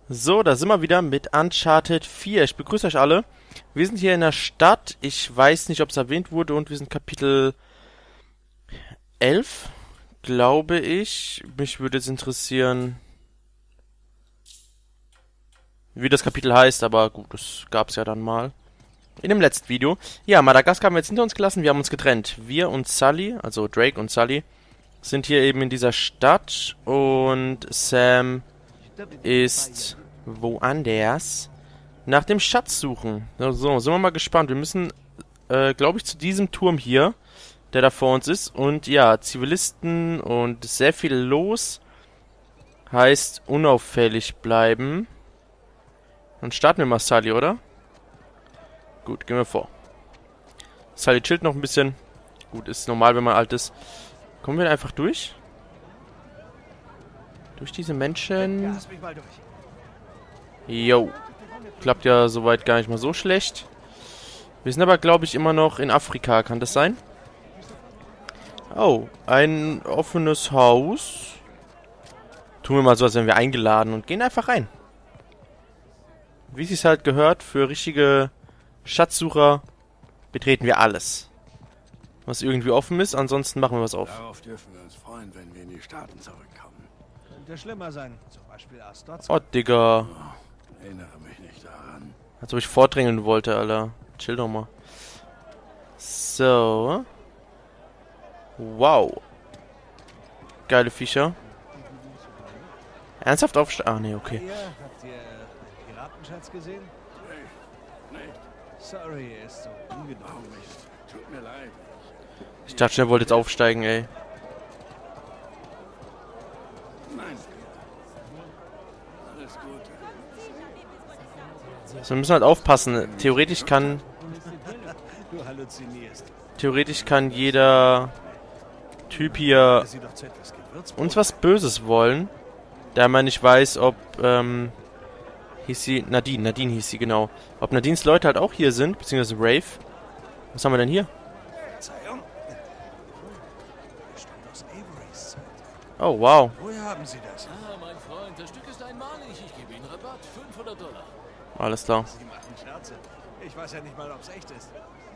So, da sind wir wieder mit Uncharted 4. Ich begrüße euch alle. Wir sind hier in der Stadt. Ich weiß nicht, ob es erwähnt wurde. Und wir sind Kapitel 11, glaube ich. Mich würde jetzt interessieren, wie das Kapitel heißt. Aber gut, das gab es ja dann mal in dem letzten Video. Ja, Madagaskar haben wir jetzt hinter uns gelassen. Wir haben uns getrennt. Wir und Sully, also Drake und Sully, sind hier eben in dieser Stadt. Und Sam ist woanders nach dem Schatz suchen. So, sind wir mal gespannt. Wir müssen, glaube ich, zu diesem Turm hier, der da vor uns ist. Und ja, Zivilisten und sehr viel los. Heißt, unauffällig bleiben. Dann starten wir mal Sully, oder? Gut, gehen wir vor. Sully chillt noch ein bisschen. Gut, ist normal, wenn man alt ist. Kommen wir einfach durch? Durch diese Menschen. Jo. Klappt ja soweit gar nicht mal so schlecht. Wir sind aber, glaube ich, immer noch in Afrika. Kann das sein? Oh, ein offenes Haus. Tun wir mal so, als wären wir eingeladen und gehen einfach rein. Wie es sich halt gehört, für richtige Schatzsucher betreten wir alles, was irgendwie offen ist. Ansonsten machen wir was auf. Darauf dürfen wir uns freuen, wenn wir in die Staaten zurückkommen. Könnte schlimmer sein. Zum Beispiel Astorz. Oh, Digga. Erinnere mich nicht daran. Als ob ich vordrängeln wollte, Alter. Chill doch mal. So. Wow. Geile Viecher. Ernsthaft aufsteigen? Ah, nee, okay. Habt ihr Piratenschatz gesehen? Nee, Sorry, er ist so ungenau. Mist. Tut mir leid. Ich dachte schon, er wollte jetzt aufsteigen, ey. Nein. Alles Gute. So, wir müssen halt aufpassen. Theoretisch kann Du halluzinierst. jeder Typ hier Sie doch zu etwas Gewürz. uns was Böses wollen. Da man nicht weiß, ob, hieß sie, Nadine hieß sie, genau. Ob Nadines Leute halt auch hier sind, beziehungsweise Rafe. Was haben wir denn hier? Verzeihung. Stammt aus Averys Zeit. Oh, wow. Woher haben Sie das? Ah, mein Freund, das Stück ist einmalig. Ich gebe Ihnen Rabatt. $500. Alles klar. Sie machen Scherze. Ich weiß ja nicht mal, ob es echt ist.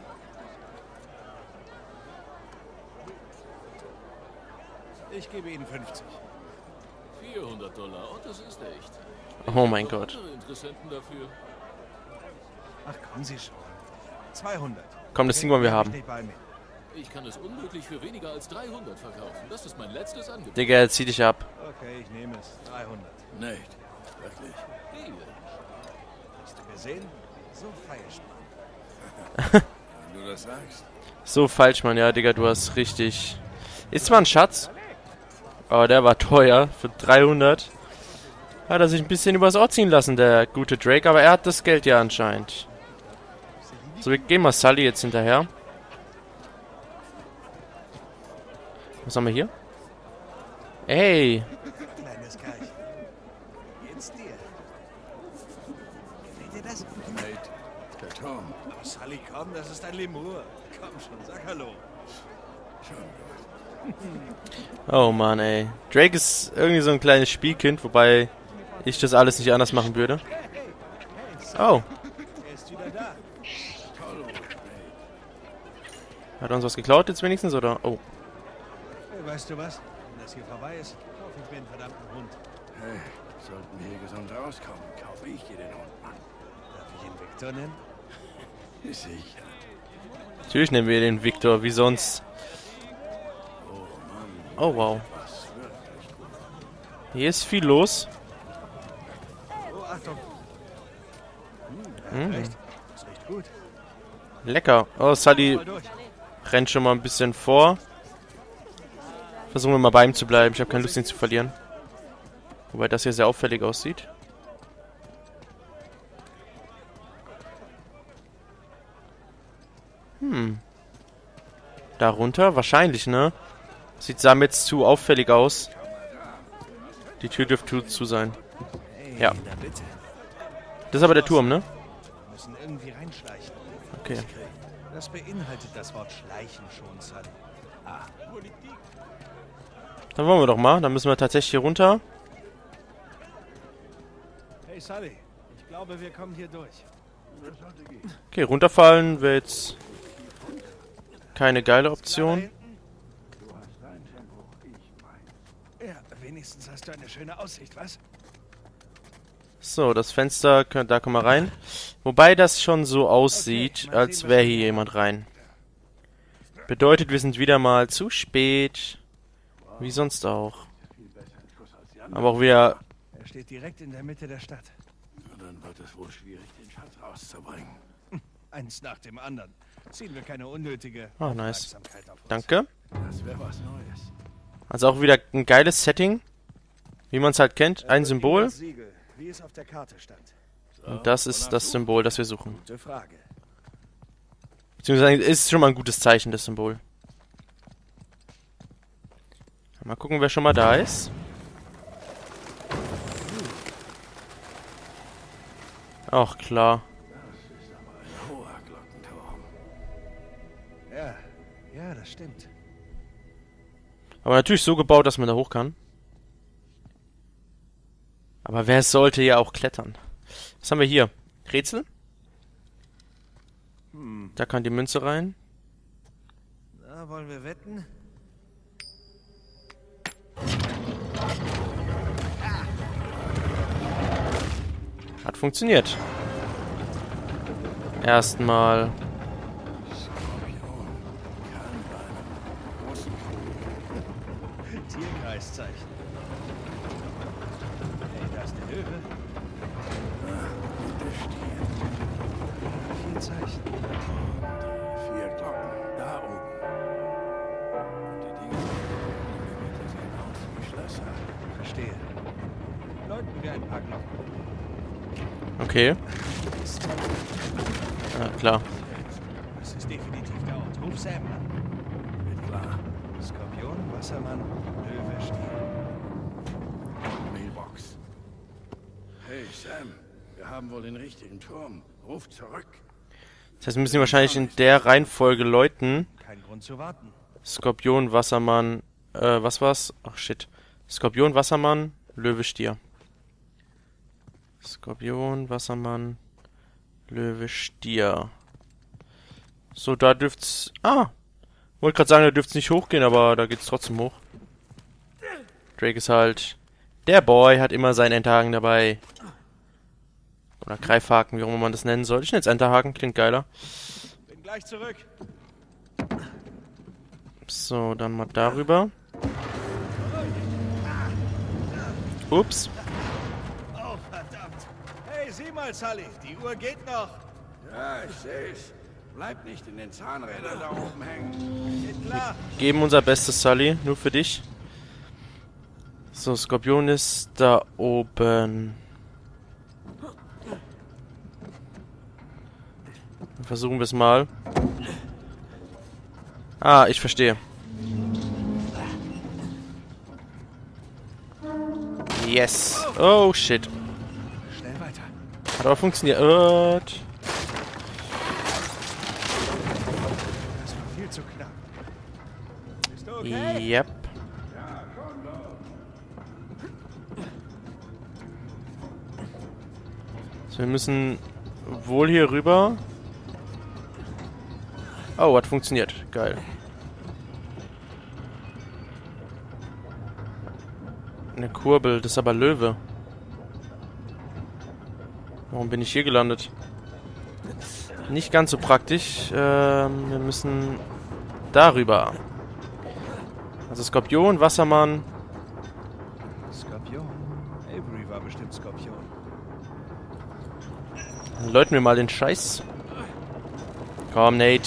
Ich gebe Ihnen 50. $400 und das ist echt. Oh mein Noch Gott. andere Interessenten dafür. Ach, kommen Sie schon. 200. Komm, das Ding wollen wir Hab ich haben. nicht bei mir. Ich kann es unmöglich für weniger als 300 verkaufen. Das ist mein letztes Angebot. Digga, zieh dich ab. Okay, ich nehme es. 300. Nicht. Wirklich. Hier. Hast du gesehen? So feierst Wenn du das sagst. So falsch, Mann. Ja, Digga, du hast richtig... Ist zwar ein Schatz, aber der war teuer. Für 300 hat er sich ein bisschen übers Ohr ziehen lassen, der gute Drake. Aber er hat das Geld ja anscheinend. So, wir gehen mal Sully jetzt hinterher. Was haben wir hier? Ey. Kleines Kerlchen. Wie geht's dir? Gefällt dir das? Nate, der Turm. Oh, Sully, komm, das ist ein Lemur. Komm schon, sag Hallo. Schon gut. Oh Mann, ey. Drake ist irgendwie so ein kleines Spielkind, wobei ich das alles nicht anders machen würde. Oh. Er ist wieder da. Toll, Nate. Hat er uns was geklaut jetzt wenigstens, oder? Oh. Hey, weißt du was? Wenn das hier vorbei ist, kaufe ich mir einen verdammten Hund. Hey, sollten wir hier gesund rauskommen, kaufe ich dir den Hund, Mann. Darf ich ihn Victor nennen? Sicher. Natürlich nehmen wir den Victor, wie sonst. Oh, wow. Was wirklich gut. Hier ist viel los. Oh, Achtung. Mm. Recht. Das riecht gut. Lecker. Oh, Sully Mal durch. rennt schon mal ein bisschen vor. Versuchen wir mal bei ihm zu bleiben. Ich habe keine Lust, ihn zu verlieren. Wobei das hier sehr auffällig aussieht. Darunter? Wahrscheinlich, ne? Sieht Sam jetzt zu auffällig aus. Die Tür dürfte zu sein. Hey, Ja. na bitte. Das ist aber der Turm, ne? Wir müssen irgendwie reinschleichen. Okay. Das beinhaltet das Wort schleichen schon, Sully. Ah, Dann wollen wir doch mal. Dann müssen wir tatsächlich hier runter. Hey Sully, ich glaube, wir kommen hier durch. Das sollte gehen. Okay, runterfallen wäre jetzt keine geile Klar, da Option. hinten? Du hast dein Tempo, ich mein. Ja, wenigstens hast du eine schöne Aussicht, was? So, das Fenster, da können wir rein. Wobei das schon so aussieht, als wäre hier jemand rein. Bedeutet, wir sind wieder mal zu spät. Wie sonst auch. Viel besser ein Schuss als die Aber auch wieder... Er steht direkt in der Mitte der Stadt. Na, dann wird es wohl schwierig, den Schatz rauszubringen. Eins nach dem anderen. Ziehen wir keine unnötige Ah, nice. Aufmerksamkeit auf uns. Danke. Das wäre was Neues. Also auch wieder ein geiles Setting. Wie man es halt kennt. Ein Symbol. Das Siegel, wie es auf der Karte stand. Und das ist das Symbol, das wir suchen. Gute Frage. Beziehungsweise ist schon mal ein gutes Zeichen, das Symbol. Mal gucken, wer schon mal da ist. Ach, klar. Das ist aber ein hoher Glockenturm. Ja, das stimmt. Aber natürlich so gebaut, dass man da hoch kann. Aber wer sollte ja auch klettern? Was haben wir hier? Rätsel? Da kann die Münze rein. Na, wollen wir wetten? Hat funktioniert. Erstmal. Skorpion kann bei einem großen Tierkreiszeichen. Hey, da ist der Löwe. der Stier. 4 Zeichen. Die 4 Glocken da oben. Und die Dinge in der Mitte sehen aus wie Schlösser. Verstehe. Läuten wir ein paar Glocken. Okay. Ja, klar. Das ist definitiv der Ort. Ruf Sam an. Wird klar. Skorpion, Wassermann, Löwe, Stier. Mailbox. Hey Sam, wir haben wohl den richtigen Turm. Ruf zurück. Das heißt, wir müssen ihn wahrscheinlich in der Reihenfolge läuten. Kein Grund zu warten. Skorpion, Wassermann, was war's? Ach shit. Skorpion, Wassermann, Löwe, Stier. Skorpion, Wassermann, Löwe, Stier. So, da dürft's... Ah! Wollte gerade sagen, da dürft's nicht hochgehen, aber da geht's trotzdem hoch. Drake ist halt... Der Boy hat immer seinen Enterhaken dabei. Oder Greifhaken, wie auch immer man das nennen soll. Ich nenne jetzt Enterhaken, klingt geiler. Bin gleich zurück. So, dann mal darüber. Ups. Oh, verdammt. Hey, sieh mal, Sully. Die Uhr geht noch. Ja, ich seh's. Bleib nicht in den Zahnrädern da oben hängen. Geht klar. Geben unser Bestes, Sully. Nur für dich. So, Skorpion ist da oben. Dann versuchen wir es mal. Ah, ich verstehe. Yes. Oh, shit. Schnell weiter. Hat aber funktioniert. Das war viel zu knapp. Bist du okay? Yep. So, wir müssen wohl hier rüber. Oh, hat funktioniert. Geil. Eine Kurbel, das ist aber Löwe. Warum bin ich hier gelandet? Nicht ganz so praktisch. Wir müssen darüber. Also Skorpion, Wassermann. Skorpion. Avery war bestimmt Skorpion. Dann läuten wir mal den Scheiß. Komm, Nate.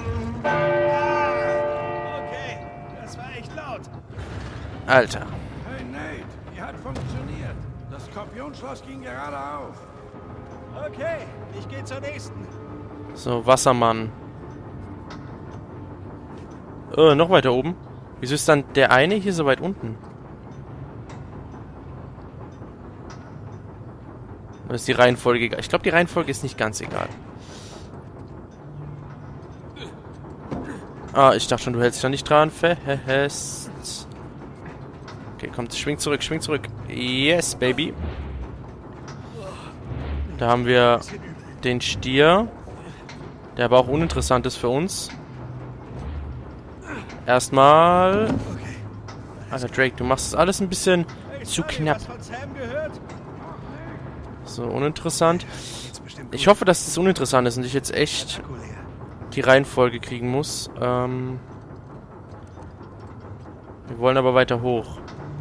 Okay, das war echt laut. Alter. Hey Nate, die hat funktioniert. Das Skorpionschloss ging gerade auf. Okay, ich gehe zur nächsten. So, Wassermann. Noch weiter oben. Wieso ist dann der eine hier so weit unten? Oder ist die Reihenfolge egal? Ich glaube, die Reihenfolge ist nicht ganz egal. Ah, ich dachte schon, du hältst dich da nicht dran fest. Okay, kommt, schwing zurück, schwing zurück. Yes, baby. Da haben wir den Stier, der aber auch uninteressant ist für uns. Erstmal... Alter, Drake, du machst das alles ein bisschen zu knapp. So, uninteressant. Ich hoffe, dass das uninteressant ist und ich jetzt echt die Reihenfolge kriegen muss. Wir wollen aber weiter hoch.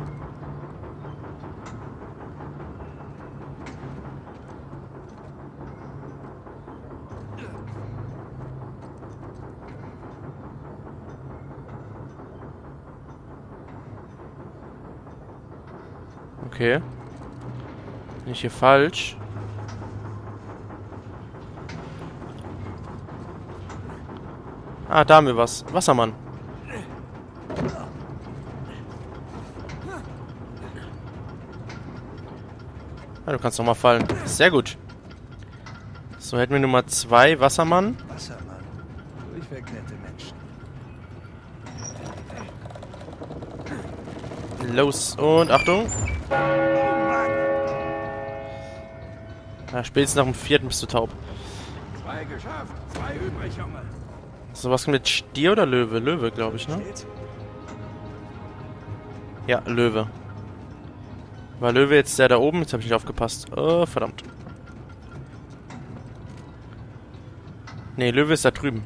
Okay. Bin ich hier falsch? Ah, da haben wir was. Wassermann. Ah, du kannst noch mal fallen. Sehr gut. So, hätten wir Nummer 2, Wassermann. Wassermann. Durchweg nette Menschen. Los und Achtung. Ja, spätestens nach dem 4. bist du taub. 2 geschafft, 2 übrig, Junge. So, was kommt mit Stier oder Löwe? Löwe, glaube ich, ne? Ja, Löwe. War Löwe jetzt der da oben? Jetzt habe ich nicht aufgepasst. Oh, verdammt. Ne, Löwe ist da drüben.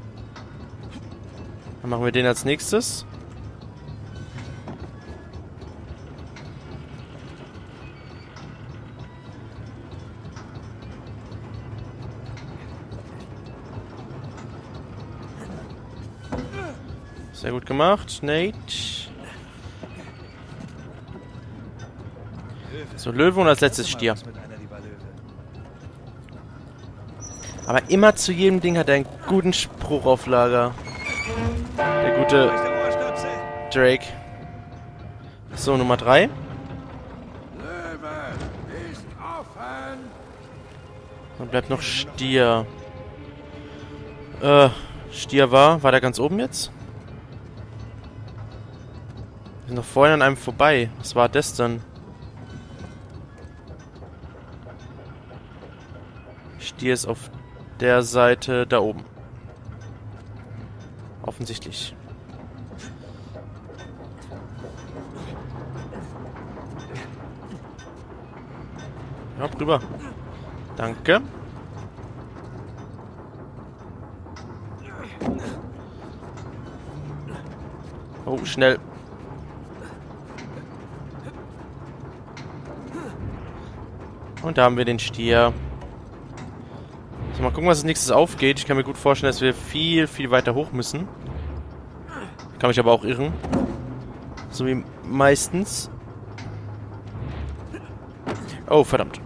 Dann machen wir den als nächstes. Sehr gut gemacht, Nate. So, Löwe und als letztes Stier. Aber immer zu jedem Ding hat er einen guten Spruch auf Lager. Der gute Drake. So, Nummer 3. Löwe ist offen. Dann bleibt noch Stier. Stier war der ganz oben jetzt? Wir sind noch vorhin an einem vorbei. Was war das denn? Stier ist auf der Seite da oben. Offensichtlich. Ja, rüber. Danke. Oh, schnell. Und da haben wir den Stier. So, mal gucken, was als nächstes aufgeht. Ich kann mir gut vorstellen, dass wir viel, viel weiter hoch müssen. Ich kann mich aber auch irren. So wie meistens. Oh, verdammt.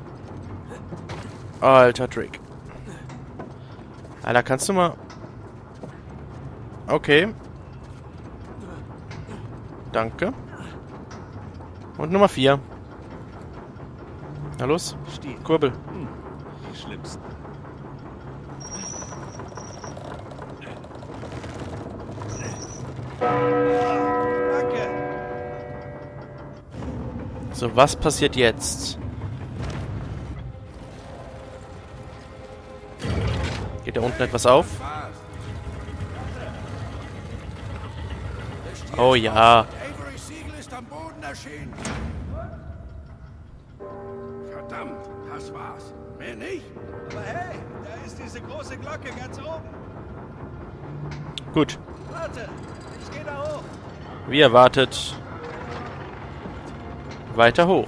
Alter Drake. Alter, kannst du mal... Okay. Danke. Und Nummer 4. Na los, Kurbel. Die schlimmsten. Danke. So, was passiert jetzt? Geht da unten etwas auf? Oh ja. Avery Siegel ist am Boden erschienen. Verdammt, das war's. Mehr nicht? Aber hey, da ist diese große Glocke ganz oben. Gut. Warte, ich gehe da hoch. Wie erwartet. Weiter hoch.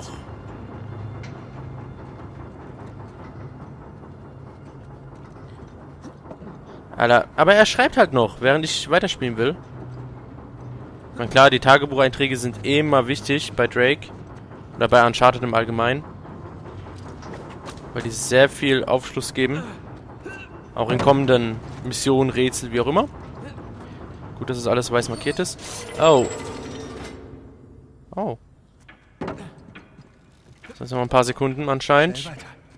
Alter, aber er schreibt halt noch, während ich weiterspielen will. Ich meine, klar, die Tagebucheinträge sind immer wichtig bei Drake. Oder bei Uncharted im Allgemeinen. Weil die sehr viel Aufschluss geben. Auch in kommenden Missionen, Rätsel, wie auch immer. Gut, dass es alles weiß markiert ist. Oh. Oh. Das sind noch ein paar Sekunden anscheinend.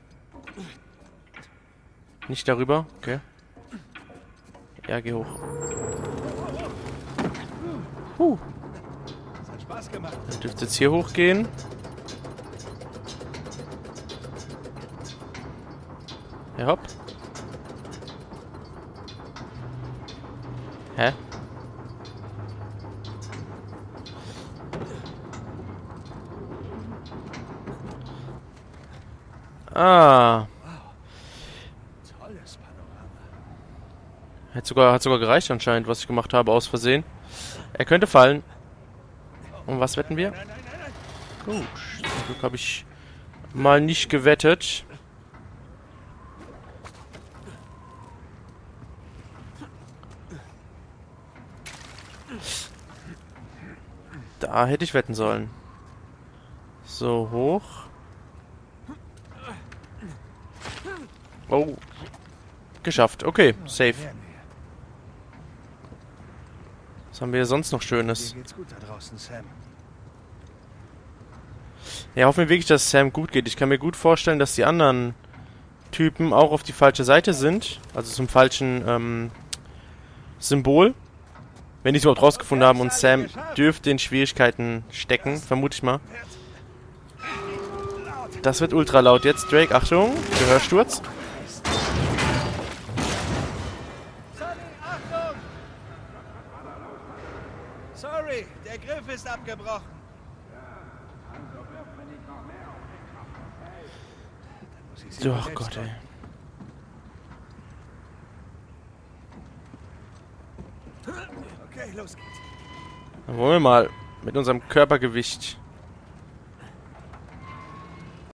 Nicht darüber. Okay. Ja, geh hoch. Das hat Spaß gemacht. Dann dürfte jetzt hier hochgehen. Ja, hopp. Hä? Ah. Tolles Panorama. Hat sogar gereicht anscheinend, was ich gemacht habe, aus Versehen. Er könnte fallen. Und was wetten wir? Nein, nein, nein, nein. Gut. Zum Glück habe ich mal nicht gewettet. Da hätte ich wetten sollen. So, hoch. Oh. Geschafft. Okay, safe. Was haben wir hier sonst noch Schönes? Mir geht's gut da draußen, Sam. Ja, hoffen wir wirklich, dass es Sam gut geht. Ich kann mir gut vorstellen, dass die anderen Typen auch auf die falsche Seite sind. Also zum falschen Symbol. Wenn die es überhaupt rausgefunden haben und Sam dürfte in Schwierigkeiten stecken, vermute ich mal. Das wird ultra laut jetzt, Drake. Achtung, Gehörsturz. Sully, Achtung! Sorry, der Griff ist abgebrochen. Dann muss ich sie Oh selbst Gott, ey. holen. Okay, los geht's. Dann wollen wir mal mit unserem Körpergewicht